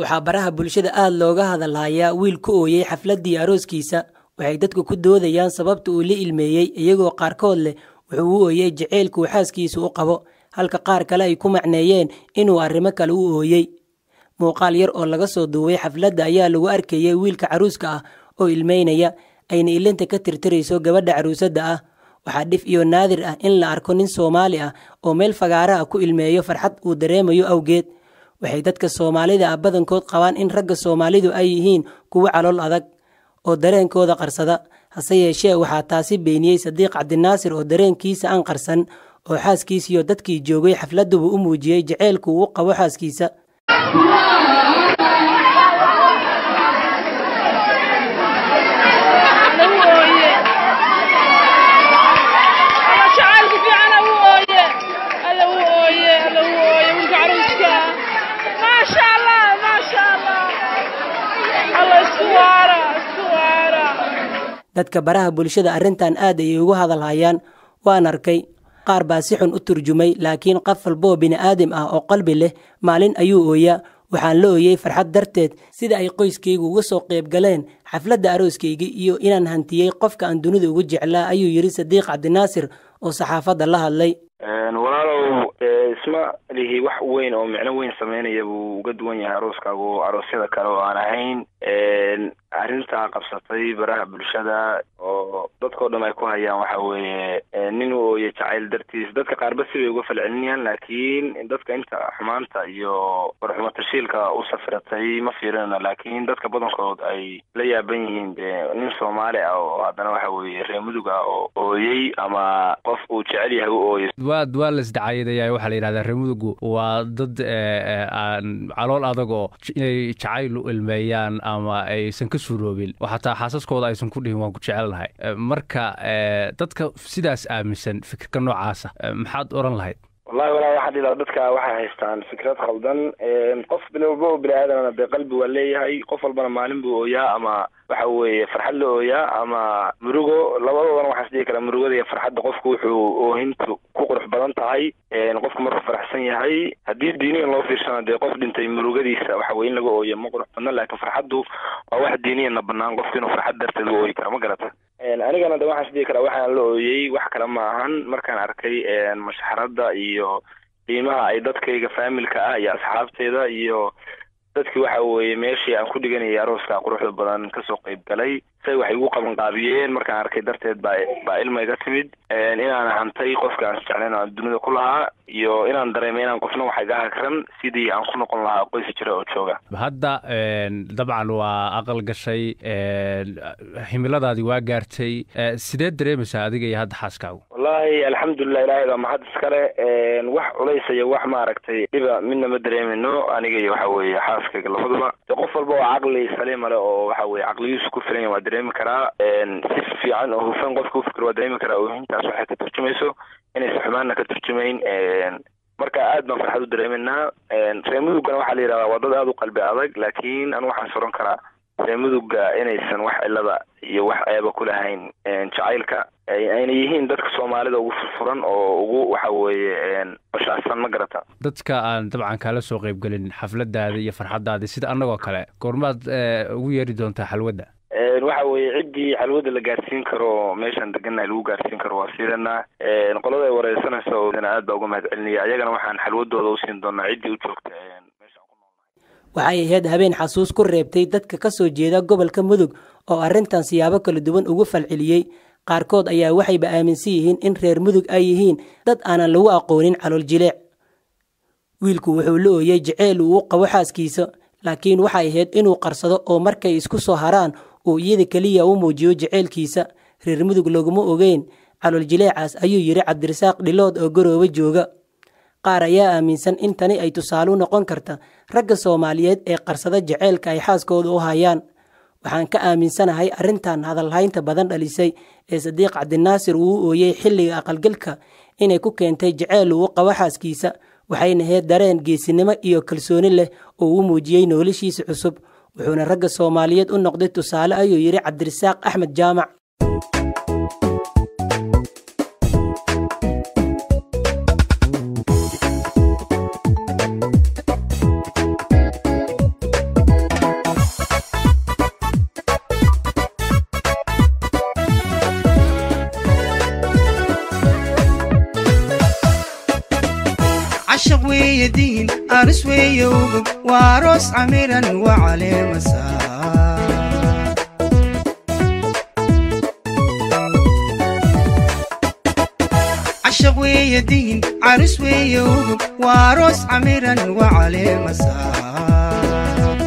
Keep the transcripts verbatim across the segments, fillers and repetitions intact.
waxaa baraha bulshada aad looga hadalhayaa wiil ku ooyay xafladii arooskiisa waxay dadku ku doodayaan sababta uu la ilmeeyay iyagoo qaarkood leh wuxuu u ooyay jaceylku xaaskiisa u qabo halka qaar kale ay ku macneeyeen inuu arrimo kale u ooyay muuqaal yar oo laga soo duubay xafladda ayaa lagu arkayay wiilka caruuska ah oo ilmeynaya ayna ilinta ka tirtirayso gabadha caruusada ah waxaa dhif iyo naadir ah in la arko nin Soomaali ah oo meel fagaara ah ku ilmeeyo farxad uu dareemayo awgeed waxay dadka Soomaalida ah badankood qabaan in ragga Soomaalidu ay yihiin kuwa calool adag oo dareenkooda qarsada hase yeeshee waxaa taasi beeniyay Sadiiq Cabdinaasir oo dareenkiisa aan qarsan oo xaaskiisa iyo dadkii joogay xafladdu u muujiyay jaceylku uu qabo xaaskiisa dadka baraha bulshada arrintan aad ay ugu hadalhayaan waan arkay qaar baa si xun u turjumay laakiin qof walba bini aadam ah oo qalbi leh maalin ayuu ooyaa waxaan la ooyay farxad darteed sida ay qoyskaygu uga soo qayb galeen xafladda arooskayga iyo inaan hantiyay qofka aan dunida ugu jeclaa ayuu yiri Sadiiq Cabdinaasir oo saxaafadda la hadlay walaalow isma lihi wax weyn oo macno weyn sameynaya buu uga duwan yahay arooskaaga oo aroosyada kale oo aan ahayn arrinta qabsatay baraha bulshada oo dadkoo dhan ay ku hayaan waxa weeye nin uu ooyay jacayl dartiis dadka qaarba si way uga falcelinayaan laakiin dadka inta xumaanta iyo warxumo tashiilka u safiratay ma fiirina laakiin dadka badankood ay la yaaban yihiin nin Soomaali ah oo haddana waxa weeye reer mudug ah oo ooyay ama qof uu jecel yahay uu ooyay waad waa la isdacayday waxa la yiraahdaa reer mudugu waa dad aan calool adag oo inay jacayl u ilmeeyaan ama aysan ka suuroobin waxa xaasaskooda aysan ku dhihin waan ku jecelnahay marka dadka sidaas aaminsan fikirka noocaas ah maxaad oran lahayd wallahi wala waxa dhila dadka waxa haystaan fikrad qaldan qof bilowba bilaadan be qalbi waa leeyahay qof walbana maalin buu ooyaa ama waxa weeye farxad la ooyaa ama murugo labadoodana waxa sidii kala murugada iyo farxadda qofku wuxuu oohintu ku qurux badan tahay qofku markuu faraxsan yahay hadii diiniyan loo fiirsana de qof dhintay murugadiisa waxa weeye in laga ooyo ma qurux badan laakiin farxaddu waa wax diiniyan banaan qofku inuu farxad darteed u ooyi karo ma garata anigana de waxa sidii kala waxaan la ooyay wax kala ma ahan markaan arkay mashxarada iyo qiimaha ay dadkayga familka ah iyo asxaabteeda iyo dadkii waxa weeye meeshii aan ku dhiganay arooska quruxda badan ka soo qayb galay say waxay ugu qaban qaabiyeen markaan arkay darteed baa baa ilmayga timid inaan hantay qofka aan jeclayna dunida ku lahaa iyo inaan dareemay inaan qofna wax iga hakran sidii aan ku noqon lahaa qoys jira oo jooga hadda dabcan waa aqal gashay himiladaadi waa gaartay sidee dareemaysaa adiga iyo hadda xaaskaagu wallahi alxamdulillah ilaahay baa mahad iskale wax culays iyo wax maaragtay dhiba midna ma dareemino aniga iyo waxa weeye xaaskayga labaduba qof walba oo caqli saliim leh oo waxa weeye caqligiisu ku filan waa dareemi karaa si fiican oo hufan qofku fikir waa dareemi karaa oo intaas waxay ka turjumayso inay xumaana ka turjumayn marka aad baan farxad u dareeminaa reer mudugana waxa la yiraahdaa waa dad aad u qalbi adag laakiin anu waxaan soron karaa reer muduga inaysan wax cilada iyo wax eeba ku lahayn jacaylka ayna yihiin dadka Soomaalida ugu furan oo ugu waxa weeye bashaasan ma garata dadka aan dabcan kala soo qayb galin xafladaada iyo farxadaada sida annagoo kale goormaad ugu yeeri doontaa xalwada waxa weeye cidii xalwada la gaarsiin karo meeshan deganay lagu gaarsiin karo waa sidana qolada ay wareysanayso oo aad baa uga mahadcelinaya ayagana waxaan xalwadooda u siin doonaa cidii u joogta meeshan ku noolnahay waxay ahayd habeen xasuus ku reebtay dadka ka soo jeeda gobolka Mudug oo arrintan siyaabo kala duwan ugu falceliyay qaarkood ayaa waxayba aaminsan yihiin in reer Mudug ay yihiin dad aanan lagu aqoonin calool jileec wiilku wuxuu la ooyay jaceyl uu qabo xaaskiisa laakiin waxay ahayd inuu qarsado oo markay isku soo haraan oo iyada kaliya uu muujiyo jaceylkiisa reer Mudug laguma ogeyn calool jileecaas ayuu yiri Cabdirasaaq Dhilood oo garooba jooga qaar ayaa aaminsan in tani ay tusaale u noqon karta ragga Soomaaliyeed ee qarsada jaceylka ay xaaskooda u hayaan waxaan ka aaminsanahay arrintan hadalhaynta badan dhalisay ee Sadiiq Cabdinaasir uu ooyay xilliga aqalgalka inay ku keentay jaceyl uu qabo xaaskiisa waxayna ahayd dareen geesinimo iyo kalsooni leh oo uu muujiyay noloshiisa cusub wuxuuna ragga Soomaaliyeed u noqday tusaale ayuu yiri Cabdirasaaq Axmed Jaamac عشق ويدين أرس ويوغب واروس عميرا وعلي مسار عشق ويدين عرس ويوغب واروس عميرا وعلي مسار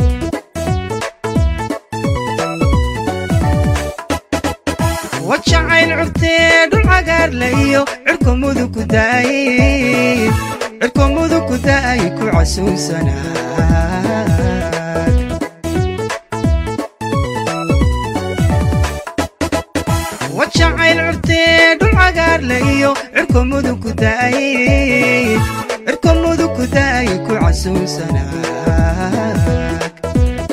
وجعل عرتين العقار ليو عركم وذوك داي عركم وذوك داي كعسو سناك وجعل عرتين العقار ليو عركم وذوك داي عركم وذوك داي كعسو سناك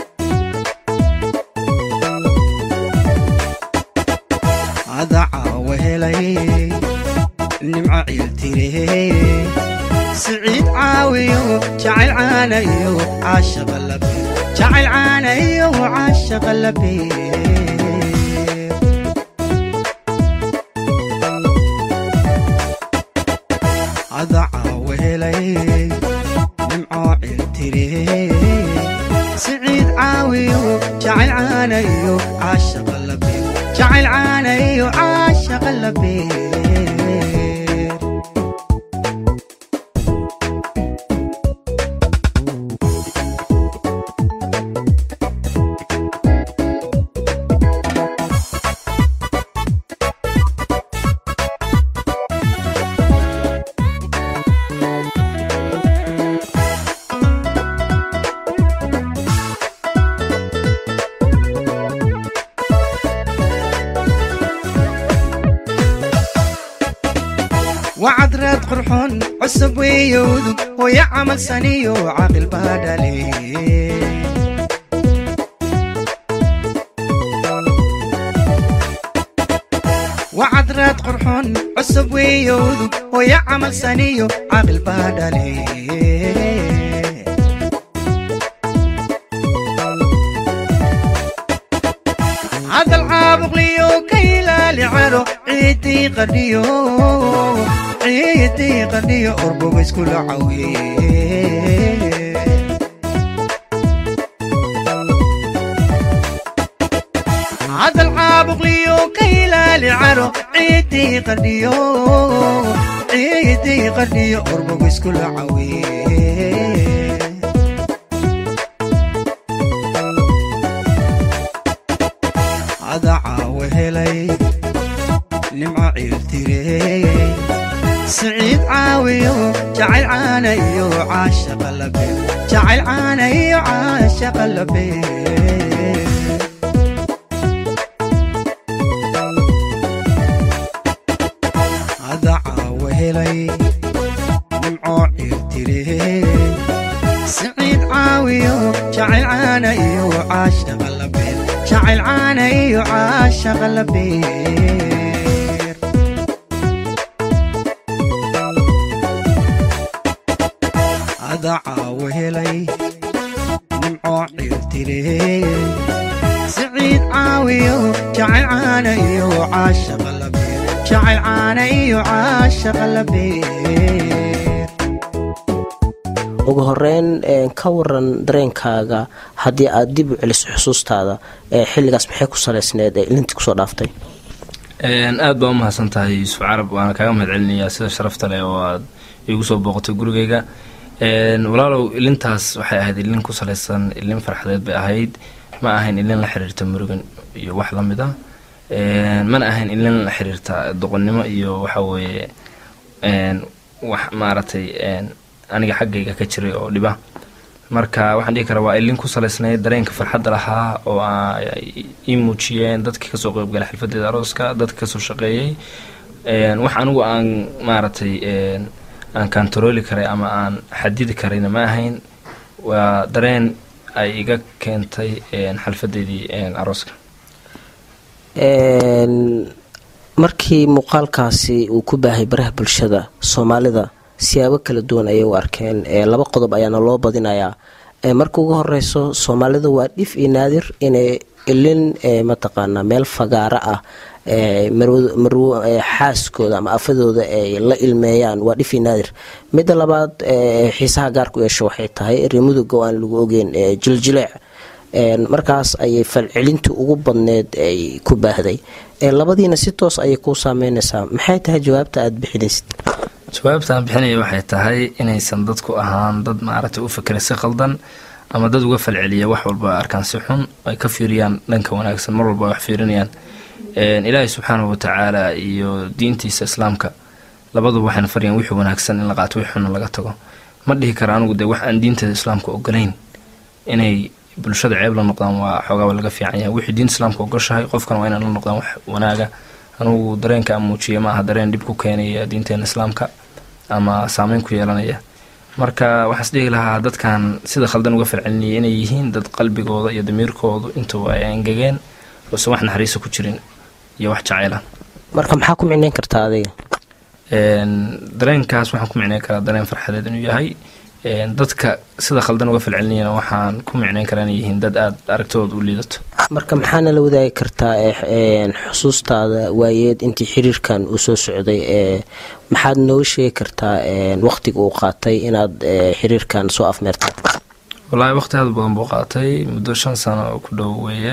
أضع وهلي نمع يلتري سعيد عاويو جعل عانيو عاشق اللبي جعل عانيو عاشق اللبي أضع وهلي نمع يلتري سعيد عاويو جعل عانيو عاشق اللبي جعل عانيو عاشق اللبير وعذرات قرحون عصب ويوذب ويعمل سنيو عاقل بادلي وعذرات قرحون عصب ويوذب ويعمل سنيو عاقل بادلي هذا العابق ليو كيلا لعرو عيدي قديو عيدي قديو أربو بس كل عوي هذا العابق ليو كيلا لعرو عيدي قديو عيدي قديو أربو بس كل عوي هذا عاوهلي نمع يلتري سعيد عاويو جعل عانيو عاشق اللبي جعل عانيو عاشق اللبي هذا عاوهلي نمع يلتري سعيد عاويو جعل عانيو عاشق اللبي جعل عانيو عاشق اللبي هذا عاوهلي نمع يلتري سعيد عاويو جعل عانيو عاشق اللبي جعل عانيو عاشق اللبي ugu horeyn ka waran dareenkaaga haddii aad dib u celiso xusuustaada ee xilligaas maxay ku saleysneed ee ilintii kusoo dhaaftay aad baa u mahadsantahay Yuusuf Carab waana kaaga mahadcelinayaa sida sharafta leh oo aad igu soo booqatay gurigayga walaalow ilintaas waxay ahayd ilin ku saleysan ilin farxadeed bay ahayd ma ahayn ilin la xiriirta murugan iyo wax la mid ah mana ahayn ilin la xiriirta doqonnimo iyo waxa weeye wax maaratay aniga xaggayga ka jiray oo dhiba marka waxaan dhihi karaa waa ilin ku saleysnay dareenka farxadda lahaa oo ay muujiyeen dadkii kasoo qayb galay xafladda arooska dadka kasoo shaqeeyay wax anigu aan maaratay aan control karay ama aan xadidi karayna ma ahayn waa dareen ay iga keentay xafladdeedii arooska markii muuqaalkaasi uu ku baahay baraha bulshada Soomaalida siyaabo kala duwan ayay u arkeen ee laba qodob ayaana loo badinayaa ee marka ugu horeyso Soomaalida waa dhif iyo naadir inay ilin ee mataqaana meel fagaara ah marwo xaaskooda ama afadooda ay la ilmeeyaan waa dhifi naadir. midda labaad xiisaha gaarku yeesho waxay tahay reer mudug oo aan lagu ogeyn jiljileec markaas ayay falcelintii ugu badneed ay ku baahday. labadiina si toos ayay kuu saameynaysaa. maxay tahay jawaabta aad bixinaysid? jawaabta aan bixinaya waxay tahay inaysan dadku ahaan dad maaragtay u fikira si qaldan ama dad uga falceliya wax walba arkaan si xun ay ka fiiriyaan dhanka wanaagsan mar walba wax fiirinayaan. ilaahay subxaanahu watacaala iyo diintiisa islaamka labaduba waxayna fariyaan wixii wanaagsan in la qaato wixii xunna laga tago. ma dhihi kara anigu dee wax aan diinteeda islaamka ogolayn inay bulshada ceeb la noqdaan waa xoogaaba laga fiican yahay. wixii diinta islaamka ogoshahay qofkana waa inaan la noqdaan wax wanaaga. anugu dareenka aan muujiya ma aha dareen dhib ku keenaya diinteena islaamka ama saameyn ku yeelanaya. marka waxaas dhihi lahaa dadkan sida khaldan uga falcelinaya inay yihiin dad qalbigooda iyo damiirkoodu intuba ay angegeen oosan wax naxariisa ku jirin iyo wax jacayla. marka maxaa ku micnayn kartaa adiga? dareenkaas waxaan ku micnayn karaa dareen farxadeed inuu yahay. dadka sida khaldan uga falcelinayana waxaan ku micnayn karaa inay yihiin dad aada aragtooda u liidato. marka maxaana la wadaagi kartaa xusuustaada waayeed intii xiriirkan uu soo socday maxaad nooga sheegi kartaa waqtiga uu qaatay inaad xiriirkan soo afmeerta? wallaahi waqti aada badan buu qaatay muddo shan sano oo ku dhow weeye.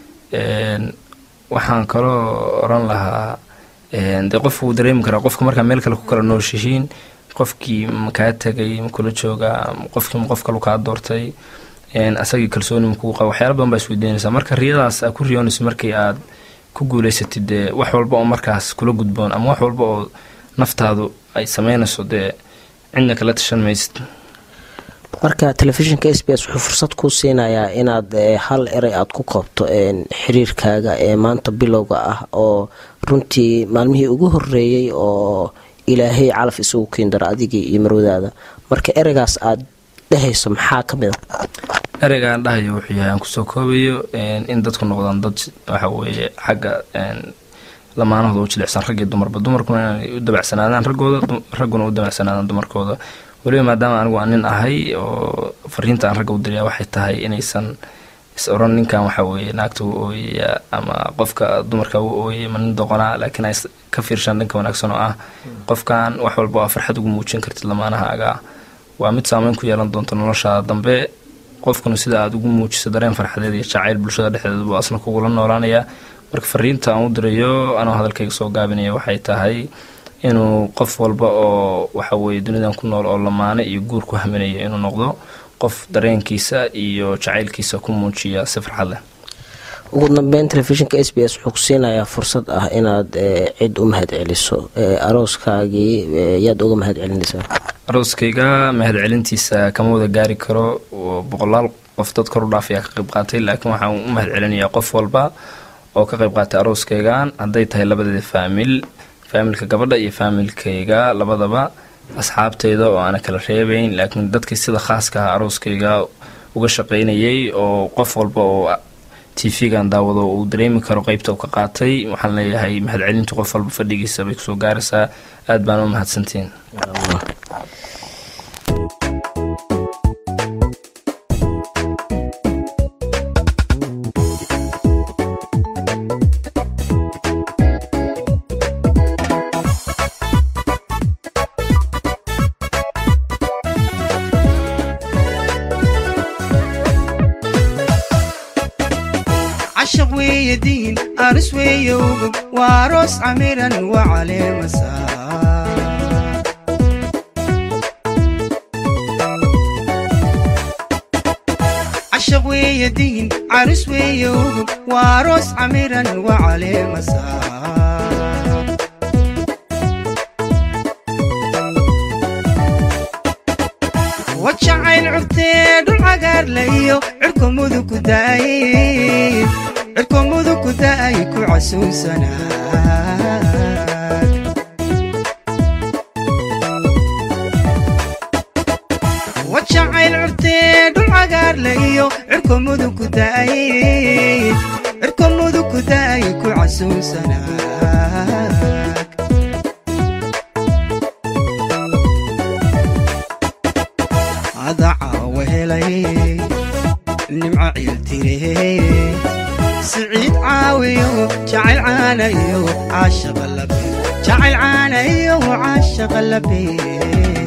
waxaan kaloo oran lahaa dee qofku wuu dareemi karaa qofka markaa meel kale ku kala nooshihiin qofkii makaa tegay makula joogaa qofkii ma qof kalu kaa doortay asagii kalsooni makuu qaba waxyaala badan baa isweydiinaysaa. marka riyadaas aad ku riyoonayso markii aad ku guulaysatid dee wax walba oo markaas kula gudboon ama wax walba oo naftaadu ay sameynayso dee cidna kala tashan maysid. marka telefishinka s b s wuxuu fursad kuu siinayaa inaad hal eray aad ku koobto xiriirkaaga ee maanta bilowga ah oo runtii maalmihii ugu horeeyey oo ilaahay calaf isugu keendara adigii iyo marwadaada. marka ereygaas aad dhahayso maxaa ka mid a? ereygaan dhahayo wuxuu yahay aan kusoo koobayo in dadku noqdaan dad waxa weeye xagga lamaanahooda u jilicsan rag iyo dumarba. dumarkuna inay u dabacsanaadaan raggooda ragguna u dabacsanaadaan dumarkooda. weliba maadaama anigu aan nin ahay oo fariinta aan ragga u diriyaa waxay tahay inaysan is oran ninkan waxa weeye naagta u ooyaya ama qofka dumarka u ooyay ma nin doqonaa laakiin ay ka fiirshaan dhanka wanaagsan oo ah qofkan wax walba waa farxad ugu muujin kartid lamaanahaaga. waa mid saameyn ku yeelan doonta noloshaada dambe. qofkuna sida aad ugu muujiso dareen farxadeed iyo jacayl bulshada dhexdeeda buu asna kugula noolaanaya. marka fariinta aan u dirayo anoo hadalkayga soo gaabinaya waxay tahay inuu qof walba oo waxa weeye dunidan ku nool oo lamaane iyo guur ku haminaya inuu noqdo qof dareenkiisa iyo jacaylkiisa ku muujiya si farxad leh. ugu dambeyn telefishinka s b s wuxuu ku siinayaa fursad ah inaad cid u mahad celiso. arooskaagii yaad uga mahad celinaysaa? arooskayga mahad celintiisa kama wada gaari karo boqolaal qof dad kor u dhaafaya ka qayb qaatay laakiin waxaan u mahad celinayaa qof walba oo ka qayb qaatay arooskaygan hadday tahay labadeeda faamil faamilka gabadha iyo faamilkayga labadaba asxaabteyda oo aana kala reebayn laakiin dadkii sida khaaska ah arooskayga uga shaqaynayay oo qof walba oo t v-gan daawado uu dareemi karo qaybta uu ka qaatay waxaan leeyahay mahad celintu qof walba fadhigiisa bay kusoo gaaraysaa. aad baan u mahadsantiin. عشق ويدين أرس ويوغب واروس عميرا وعليه مساء عشق ويدين عرس ويوغب واروس عميرا وعليه مساء وجعل عبتين العقار ليو عركم مذوك دايب عركم مذوك دايك وعسوسنا وجعل عبتين العقار ليو عركم مذوك دايب عركم مذوك دايك وعسوسنا وهلي النمع عيلتي سعيد عاوي وجعل عاوي caana iyo caashaqa labeer jacayl caana iyo caashaqa labeer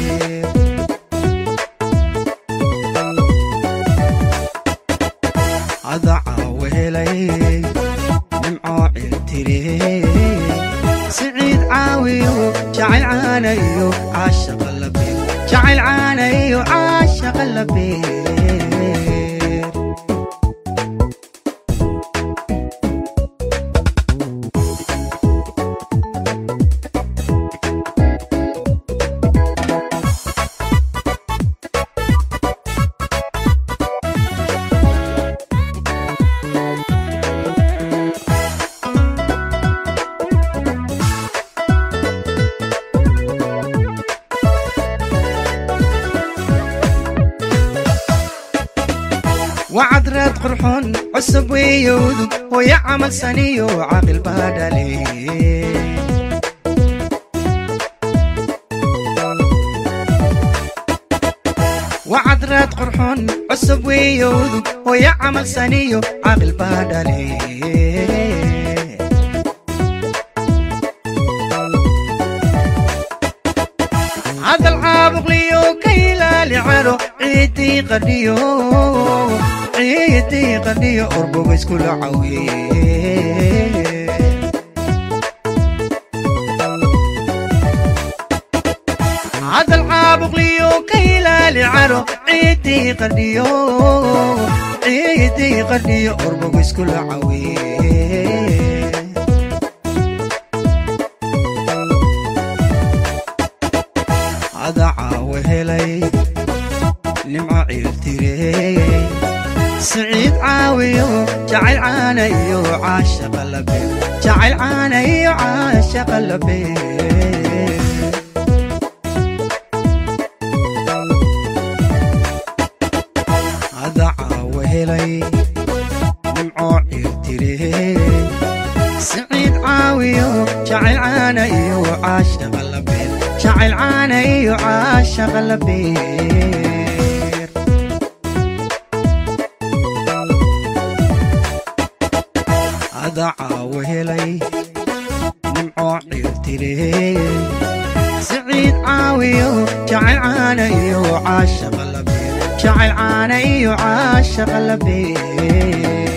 adacaa wehelay nimcoo ciltiree siciid caawiyo jacayl caana iyo caashaqa labeer jacayl caana iyo caashaqa labeer وعذرات قرحون عصب ويودو ويا عمل سنيو عاقل بادالي وعذرات قرحون عصب ويودو ويا عمل سنيو عاقل بادالي هذا العابق ليو كيلا لعرو عيدي قديو عيدي قديو أربو بس كل عوي هذا العابق ليو كيلا لعرو عيدي قديو عيدي قديو أربو بس كل عوي adacaa wehelay nimco ciiltiree siciid caawiyo jacayl caana iyo caashaqa labeer jacayl caana iyo caashaqa labeer adacaa wehelay nimco ciiltiree siciid caawiyo jacayl caana iyo caashaqa labeer jacayl caana iyo caashaqa labeer adacaa wehelay nimco ciiltiree siciid caawiyo jacayl caana iyo caashaqa labeer jacayl caana iyo caashaqa labeer